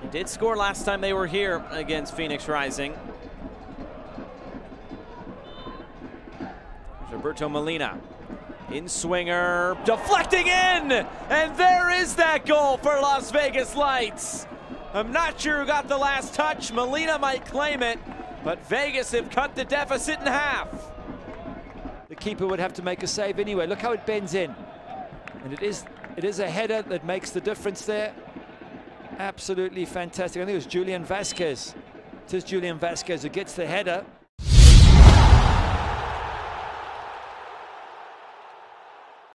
Did score last time they were here against Phoenix Rising. There's Roberto Molina. In swinger, deflecting in! And there is that goal for Las Vegas Lights. I'm not sure who got the last touch. Molina might claim it, but Vegas have cut the deficit in half. The keeper would have to make a save anyway. Look how it bends in. And it is a header that makes the difference there. Absolutely fantastic. I think it was Julian Vázquez. It is Julian Vázquez who gets the header.